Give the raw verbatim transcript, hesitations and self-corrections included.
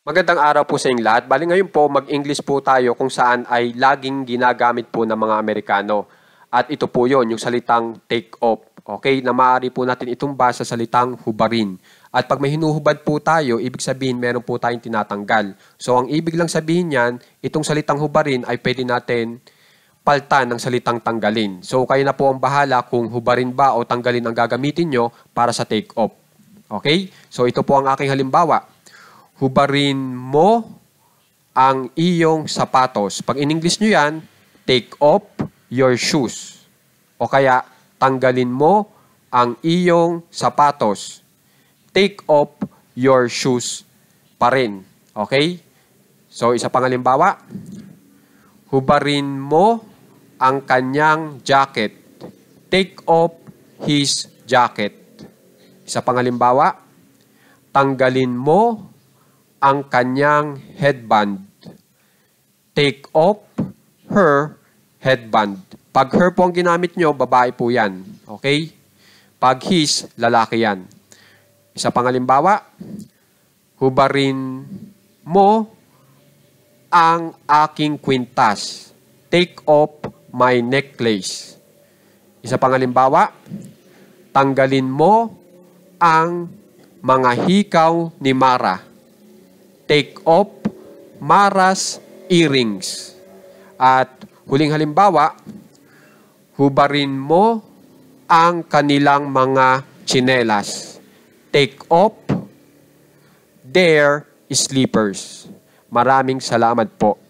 Magandang araw po sa inyong lahat. Bali ngayon po, mag-English po tayo kung saan ay laging ginagamit po ng mga Amerikano. At ito po yon, yung salitang take off. Okay, na maaari po natin itong basa sa salitang hubarin. At pag may hinuhubad po tayo, ibig sabihin meron po tayong tinatanggal. So ang ibig lang sabihin niyan, itong salitang hubarin ay pwede natin paltan ng salitang tanggalin. So kayo na po ang bahala kung hubarin ba o tanggalin ang gagamitin nyo para sa take off. Okay, so ito po ang aking halimbawa. Hubarin mo ang iyong sapatos. Pag in English nyo yan, take off your shoes. O kaya, tanggalin mo ang iyong sapatos. Take off your shoes pa rin. Okay? So, isa pang halimbawa. Hubarin mo ang kanyang jacket. Take off his jacket. Isa pang halimbawa. Tanggalin mo ang kanyang headband. Take off her headband. Pag her po ang ginamit nyo, babae po yan. Okay? Pag his, lalaki yan. Isa pang halimbawa, hubarin mo ang aking kwintas. Take off my necklace. Isa pang halimbawa, tanggalin mo ang mga hikaw ni Mara. Take off Mara's earrings. At huling halimbawa, hubarin mo ang kanilang mga tsinelas. Take off their slippers. Maraming salamat po.